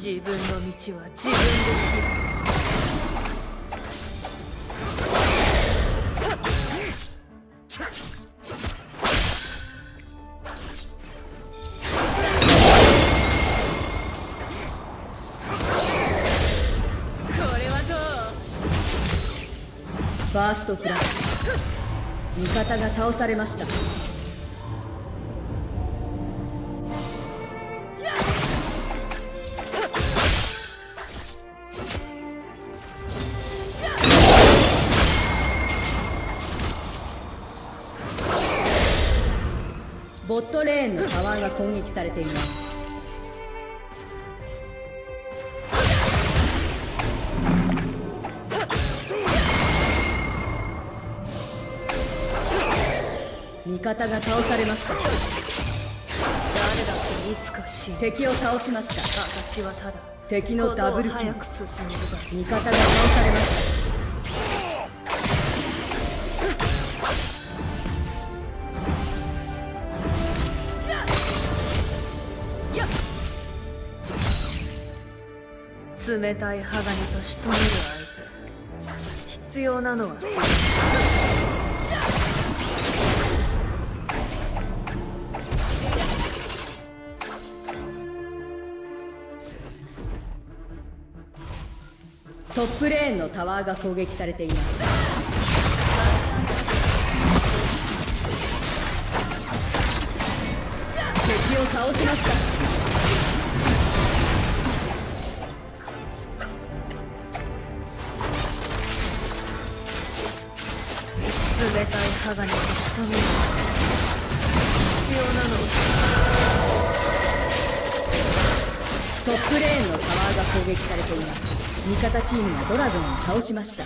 自分の道は自分で切る。 ファーストフラッシュ、味方が倒されました。ボットレーンのタワーが攻撃されています。味方が倒されました。誰だっていつか死ぬ。 敵を倒しました。 私はただ敵のダブルキル。 早く進めるだけ。 味方が倒されました。 冷たい鋼と仕留める相手。必要なのはそれ。 トップレーンのタワーが攻撃されています。敵を倒しました。 冷たい鋼と仕留める。必要なのはトップレーンのタワーが攻撃されています。味方チームがドラゴンを倒しました。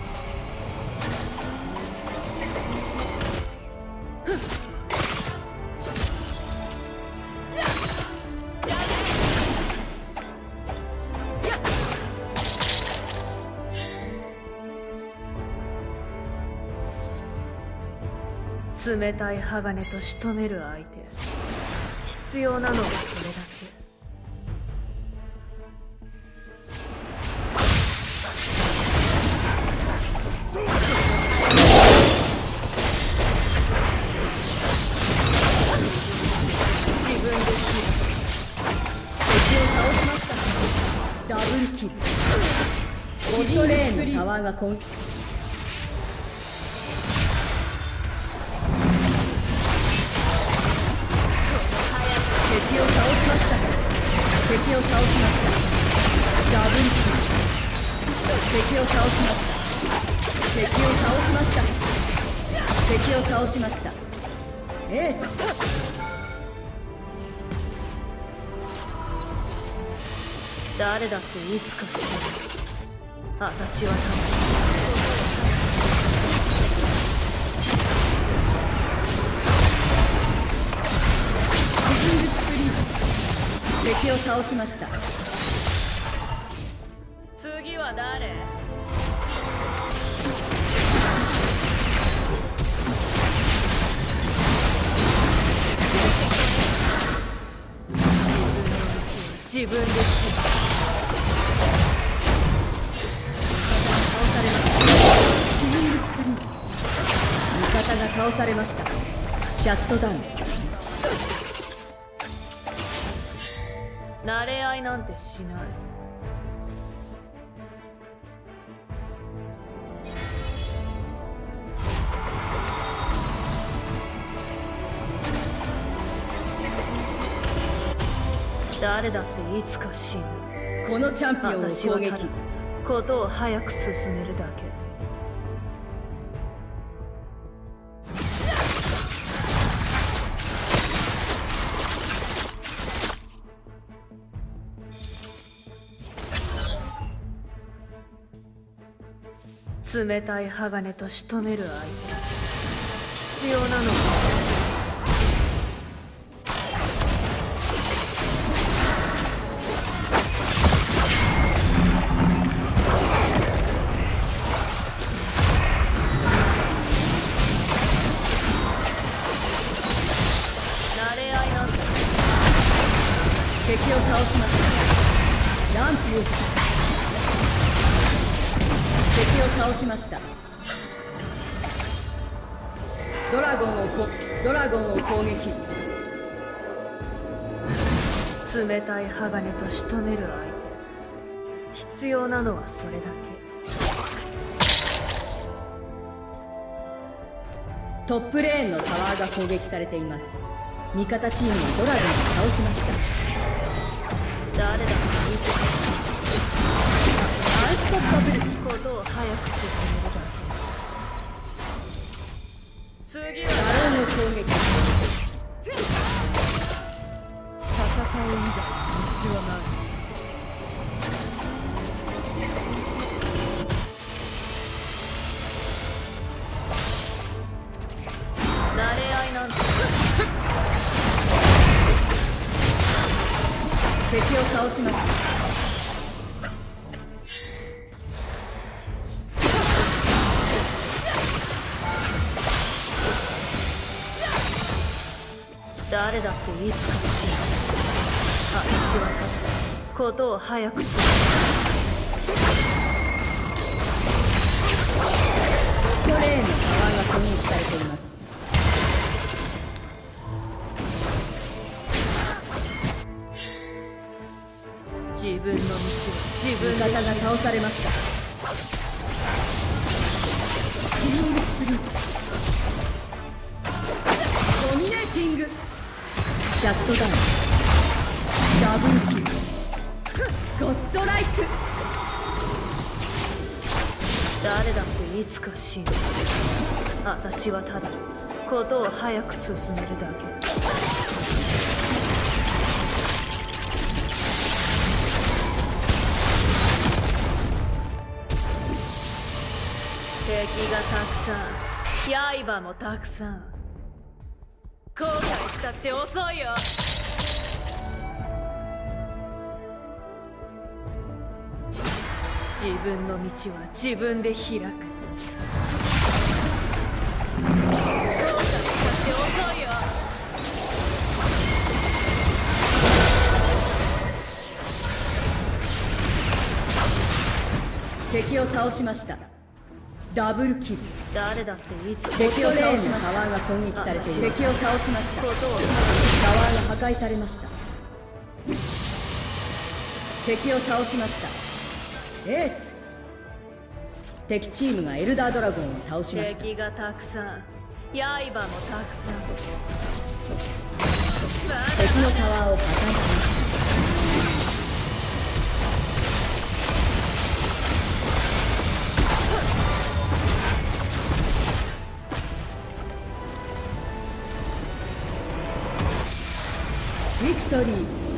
冷たい鋼と仕留める相手。必要なのはそれだけ。 ダブルキル。ボットレーンのタワーが攻撃。敵を倒しました。敵を倒しました。ダブルキル。敵を倒しました。敵を倒しました。敵を倒しました。エース。 誰だっていつか死ぬ。私はシングスプリート。敵を倒しました。 次は誰？自分で死ぬ。味方が倒されました。シャットダウン。 慣れ合いなんてしない。誰だっていつか死ぬ。 このチャンピオンを攻撃。 ことを早く進めるだけ。冷たい鋼と仕留める相手。必要なのは敵を倒しました。 ランプを敵を倒しました。ドラゴンを攻撃。 冷たい鋼と仕留める相手。必要なのはそれだけ。 トップレーンのタワーが攻撃されています。味方チームはドラゴンを倒しました。 誰だか見てほしい。 アンストッパブル。 ことを早く進めるだけ。次バはロンを攻撃。 戦う以外道はない。慣れ合いなんだ。 敵を倒しました。 誰だっていつか死ぬ。私はただことを早く進トップレーンのタワーが攻撃されています。 自分の道は自分で。 味方が倒されました。キリングスプリント。ドミネーティング。シャットダウン。ダブルキル。ゴッドライク。 誰だっていつか死ぬ。私はただことを早く進めるだけ。敵がたくさん、刃もたくさん。後悔したって遅いよ。自分の道は自分で開く。後悔したって遅いよ。 敵を倒しました。ダブルキル。 誰だっていつか敵を倒しました。タワーが攻撃されている。敵を倒しました。 ことをタワーが破壊されました。敵を倒しました。エース。敵チームがエルダードラゴンを倒しました。 敵がたくさん、刃もたくさん。 敵のタワーを破壊しました。ビクトリー。